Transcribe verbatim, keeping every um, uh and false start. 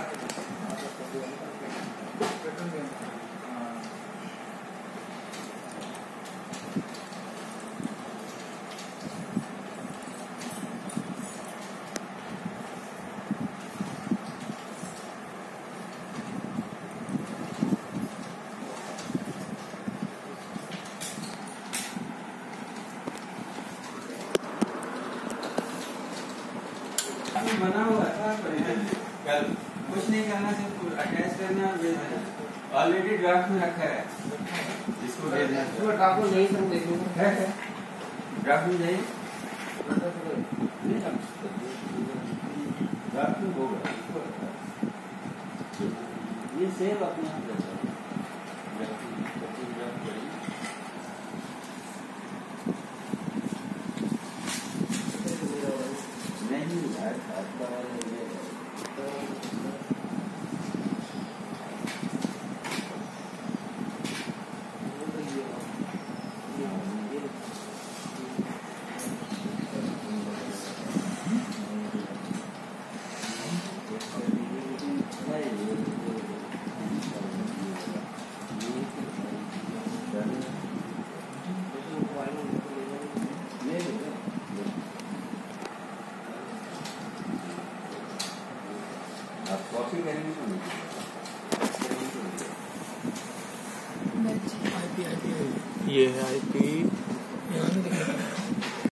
बना हुआ था कल, कुछ नहीं करना, सिर्फ अटैच करना और भेजना। ऑलरेडी ड्राफ्ट में रखा है, इसको भेजना। ड्राफ्ट में नहीं सब देखेंगे, है ड्राफ्ट में नहीं, ड्राफ्ट में होगा। ये सेव अपने आप रहता है। ये है आईपी, यहाँ नहीं दिख रहा।